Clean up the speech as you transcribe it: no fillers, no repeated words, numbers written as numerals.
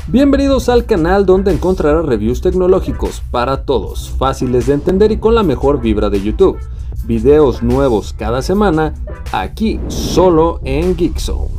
Bienvenidos al canal donde encontrarás reviews tecnológicos para todos, fáciles de entender y con la mejor vibra de YouTube. Videos nuevos cada semana, aquí solo en Geekzone.